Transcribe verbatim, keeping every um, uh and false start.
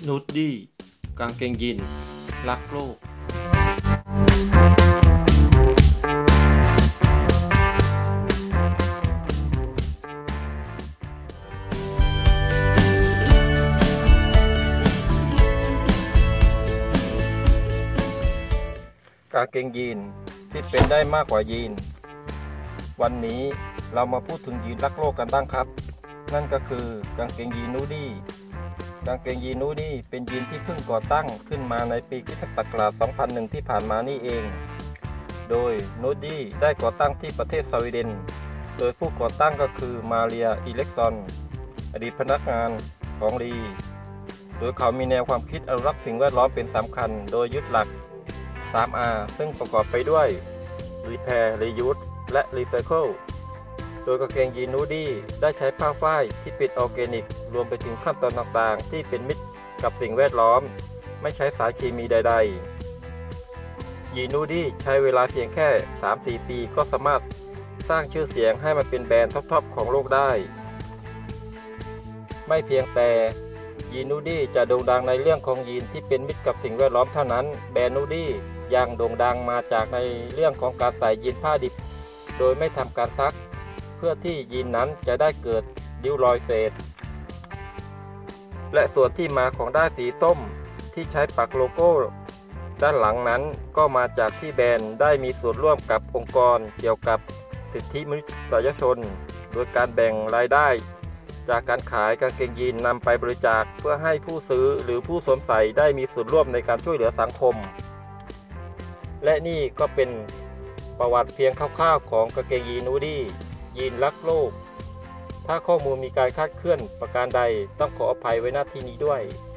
นูดดี้กางเกงยีนรักโลกกางเกงยีนที่เป็นได้มากกว่ายีนวันนี้เรามาพูดถึงยีนรักโลกกันบ้างครับนั่นก็คือกางเกงยีนนูดี้กางเกงยีนนูดี้เป็นยีนที่เพิ่งก่อตั้งขึ้นมาในปีคริสตศักราช สองพันหนึ่ง ที่ผ่านมานี่เองโดยนูดี้ได้ก่อตั้งที่ประเทศสวีเดนโดยผู้ก่อตั้งก็คือมาเรียอิเล็กซอนอดีตพนักงานของลีโดยเขามีแนวความคิดอนุรักษ์สิ่งแวดล้อมเป็นสำคัญโดยยึดหลัก สาม อาร์ ซึ่งประกอบไปด้วย Repair Reuse และ Recycle โดยกางเกงยีนนูดี้ได้ใช้ผ้าฝ้ายที่เป็นออร์แกนิกรวมไปถึงขั้นตอนต่างๆที่เป็นมิตรกับสิ่งแวดล้อมไม่ใช้สารเคมีใดๆยีนนูดี้ใช้เวลาเพียงแค่ สามถึงสี่ ปีก็สามารถสร้างชื่อเสียงให้มันเป็นแบรนด์ท็อปๆของโลกได้ไม่เพียงแต่ยีนนูดี้จะโด่งดังในเรื่องของยีนที่เป็นมิตรกับสิ่งแวดล้อมเท่านั้นแบรนด์นูดี้ยังโด่งดังมาจากในเรื่องของการใส่ยีนผ้าดิบโดยไม่ทำการซักเพื่อที่ยีนนั้นจะได้เกิดริ้วรอยเศษและส่วนที่มาของด้ายสีส้มที่ใช้ปักโลโก้ด้านหลังนั้นก็มาจากที่แบรนด์ได้มีส่วนร่วมกับองค์กรเกี่ยวกับสิทธิมนุษยชนโดยการแบ่งรายได้จากการขายกางเกงยีนนำไปบริจาคเพื่อให้ผู้ซื้อหรือผู้สวมใส่ได้มีส่วนร่วมในการช่วยเหลือสังคมและนี่ก็เป็นประวัติเพียงคร่าวๆของกางเกงยีนนูดี้ยีนรักโลกถ้าข้อมูลมีการคลาดเคลื่อนประการใดต้องขออภัยไว้ณที่นี้ด้วย